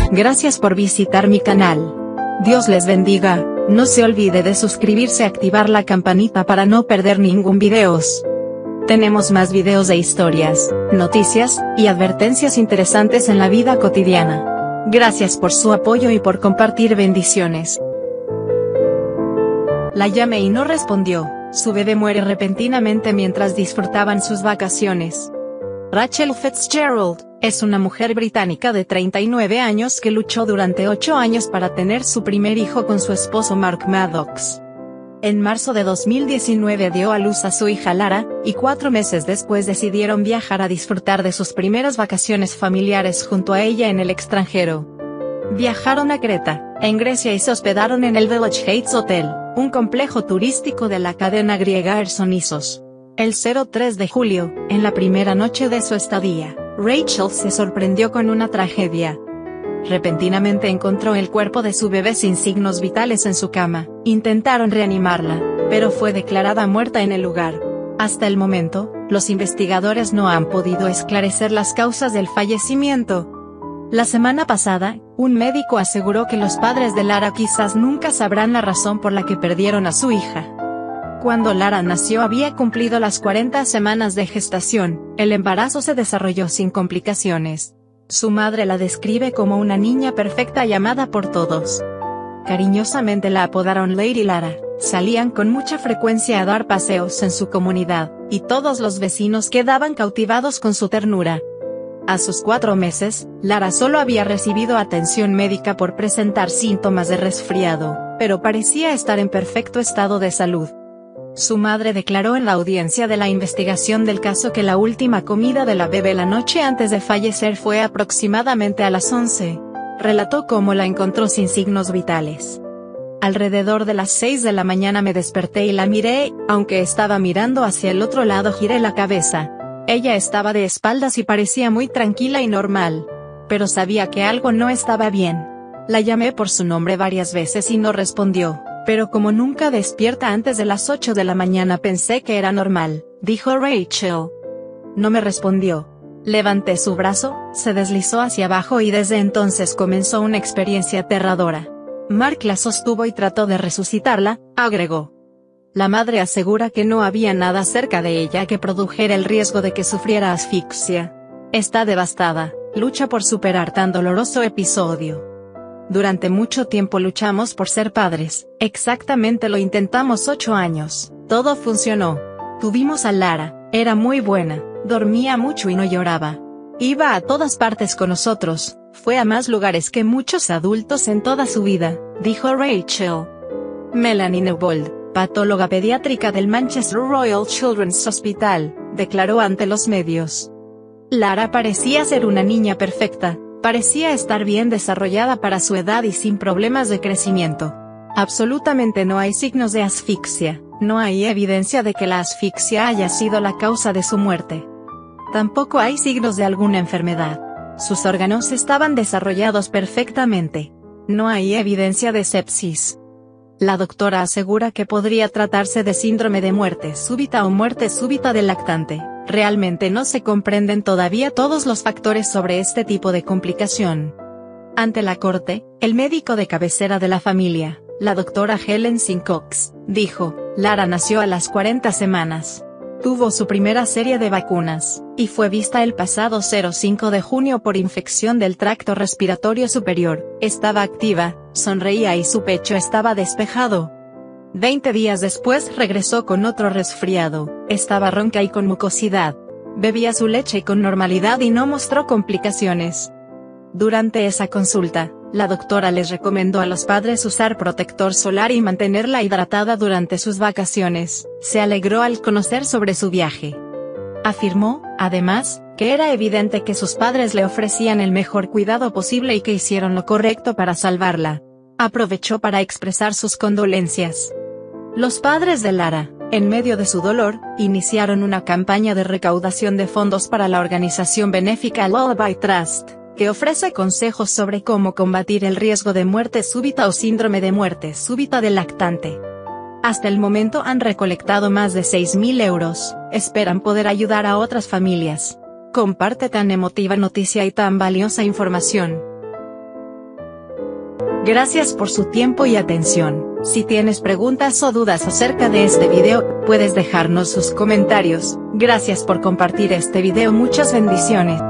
Gracias por visitar mi canal. Dios les bendiga. No se olvide de suscribirse y activar la campanita para no perder ningún videos. Tenemos más videos de historias, noticias, y advertencias interesantes en la vida cotidiana. Gracias por su apoyo y por compartir. Bendiciones. La llamé y no respondió. Su bebé muere repentinamente mientras disfrutaban sus vacaciones. Rachel Fitzgerald es una mujer británica de 39 años que luchó durante 8 años para tener su primer hijo con su esposo Mark Maddox. En marzo de 2019 dio a luz a su hija Lara, y 4 meses después decidieron viajar a disfrutar de sus primeras vacaciones familiares junto a ella en el extranjero. Viajaron a Creta, en Grecia, y se hospedaron en el Village Heights Hotel, un complejo turístico de la cadena griega Ersonissos. El 3 de julio, en la primera noche de su estadía, Rachel se sorprendió con una tragedia. Repentinamente encontró el cuerpo de su bebé sin signos vitales en su cama. Intentaron reanimarla, pero fue declarada muerta en el lugar. Hasta el momento, los investigadores no han podido esclarecer las causas del fallecimiento. La semana pasada, un médico aseguró que los padres de Lara quizás nunca sabrán la razón por la que perdieron a su hija. Cuando Lara nació había cumplido las 40 semanas de gestación, el embarazo se desarrolló sin complicaciones. Su madre la describe como una niña perfecta y amada por todos. Cariñosamente la apodaron Lady Lara. Salían con mucha frecuencia a dar paseos en su comunidad, y todos los vecinos quedaban cautivados con su ternura. A sus 4 meses, Lara solo había recibido atención médica por presentar síntomas de resfriado, pero parecía estar en perfecto estado de salud. Su madre declaró en la audiencia de la investigación del caso que la última comida de la bebé la noche antes de fallecer fue aproximadamente a las 11. Relató cómo la encontró sin signos vitales. Alrededor de las 6 de la mañana me desperté y la miré, aunque estaba mirando hacia el otro lado giré la cabeza. Ella estaba de espaldas y parecía muy tranquila y normal. Pero sabía que algo no estaba bien. La llamé por su nombre varias veces y no respondió. Pero como nunca despierta antes de las 8 de la mañana pensé que era normal, dijo Rachel. No me respondió. Levanté su brazo, se deslizó hacia abajo y desde entonces comenzó una experiencia aterradora. Mark la sostuvo y trató de resucitarla, agregó. La madre asegura que no había nada cerca de ella que produjera el riesgo de que sufriera asfixia. Está devastada, lucha por superar tan doloroso episodio. Durante mucho tiempo luchamos por ser padres, exactamente lo intentamos 8 años, todo funcionó. Tuvimos a Lara, era muy buena, dormía mucho y no lloraba. Iba a todas partes con nosotros, fue a más lugares que muchos adultos en toda su vida, dijo Rachel. Melanie Newbold, patóloga pediátrica del Manchester Royal Children's Hospital, declaró ante los medios. Lara parecía ser una niña perfecta. Parecía estar bien desarrollada para su edad y sin problemas de crecimiento. Absolutamente no hay signos de asfixia, no hay evidencia de que la asfixia haya sido la causa de su muerte. Tampoco hay signos de alguna enfermedad. Sus órganos estaban desarrollados perfectamente. No hay evidencia de sepsis. La doctora asegura que podría tratarse de síndrome de muerte súbita o muerte súbita del lactante. Realmente no se comprenden todavía todos los factores sobre este tipo de complicación. Ante la corte, el médico de cabecera de la familia, la doctora Helen Sincox, dijo, Lara nació a las 40 semanas. Tuvo su primera serie de vacunas, y fue vista el pasado 5 de junio por infección del tracto respiratorio superior. Estaba activa, sonreía y su pecho estaba despejado. 20 días después regresó con otro resfriado, estaba ronca y con mucosidad. Bebía su leche con normalidad y no mostró complicaciones. Durante esa consulta, la doctora les recomendó a los padres usar protector solar y mantenerla hidratada durante sus vacaciones. Se alegró al conocer sobre su viaje. Afirmó, además, que era evidente que sus padres le ofrecían el mejor cuidado posible y que hicieron lo correcto para salvarla. Aprovechó para expresar sus condolencias. Los padres de Lara, en medio de su dolor, iniciaron una campaña de recaudación de fondos para la organización benéfica Lullaby Trust, que ofrece consejos sobre cómo combatir el riesgo de muerte súbita o síndrome de muerte súbita del lactante. Hasta el momento han recolectado más de 6.000 euros, esperan poder ayudar a otras familias. Comparte tan emotiva noticia y tan valiosa información. Gracias por su tiempo y atención. Si tienes preguntas o dudas acerca de este video, puedes dejarnos sus comentarios. Gracias por compartir este video. Muchas bendiciones.